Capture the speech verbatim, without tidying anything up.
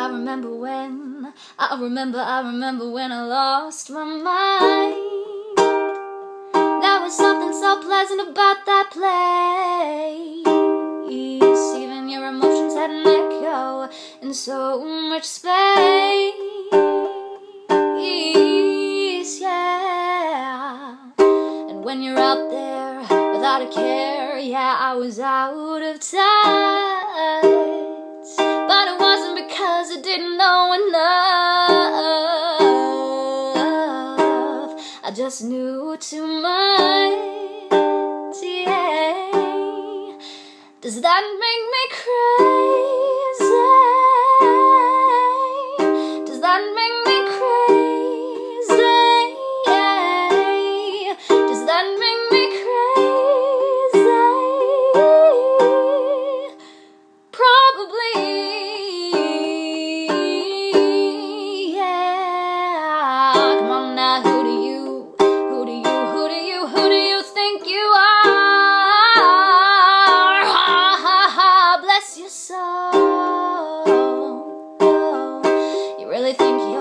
I remember when, I remember, I remember when I lost my mind. There was something so pleasant about that place. Even your emotions had an echo in so much space. Yeah. And when you're out there without a care, yeah, I was out of touch. But it wasn't because I didn't know enough. I just knew too much, yeah. Does that make me crazy? Does that make me crazy? Yeah. Does that make me crazy? Probably. Come on now, who do you, who do you, who do you, who do you think you are? Ha ha ha, bless your soul. You really think you